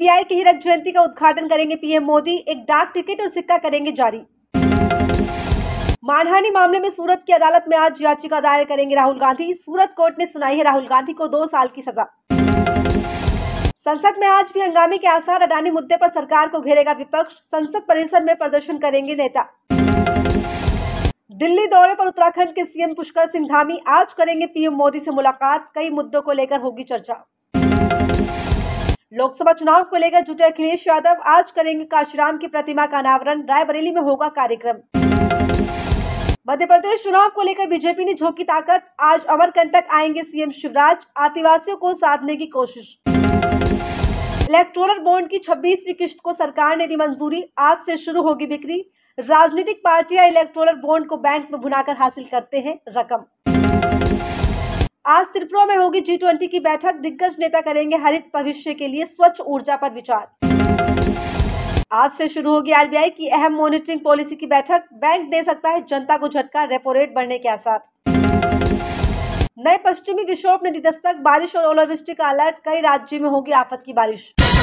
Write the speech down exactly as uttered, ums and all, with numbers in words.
SBI की हीरक जयंती का उद्घाटन करेंगे पीएम मोदी। एक डाक टिकट और सिक्का करेंगे जारी। मानहानि मामले में सूरत की अदालत में आज याचिका दायर करेंगे राहुल गांधी। सूरत कोर्ट ने सुनाई है राहुल गांधी को दो साल की सजा। संसद में आज भी हंगामे के आसार। अडानी मुद्दे पर सरकार को घेरेगा विपक्ष। संसद परिसर में प्रदर्शन करेंगे नेता। दिल्ली दौरे पर उत्तराखंड के सीएम पुष्कर सिंह धामी। आज करेंगे पीएम मोदी से मुलाकात। कई मुद्दों को लेकर होगी चर्चा। लोकसभा चुनाव को लेकर जुटे अखिलेश यादव। आज करेंगे काशीराम की प्रतिमा का अनावरण। रायबरेली में होगा कार्यक्रम। मध्य प्रदेश चुनाव को लेकर बीजेपी ने झोंकी ताकत। आज अमरकंटक आएंगे सीएम शिवराज। आदिवासियों को साधने की कोशिश। इलेक्टोरल बॉन्ड की छब्बीसवीं किश्त को सरकार ने दी मंजूरी। आज से शुरू होगी बिक्री। राजनीतिक पार्टियां इलेक्टोरल बॉन्ड को बैंक में भुनाकर हासिल करते हैं रकम। आज त्रिपुरा में होगी जी ट्वेंटी की बैठक। दिग्गज नेता करेंगे हरित भविष्य के लिए स्वच्छ ऊर्जा पर विचार। आज से शुरू होगी आरबीआई की अहम मॉनिटरिंग पॉलिसी की बैठक। बैंक दे सकता है जनता को झटका। रेपो रेट बढ़ने के आसार। नए पश्चिमी विक्षोभ ने दी दस्तक। बारिश और ओलावृष्टि का अलर्ट। कई राज्यों में होगी आफत की बारिश।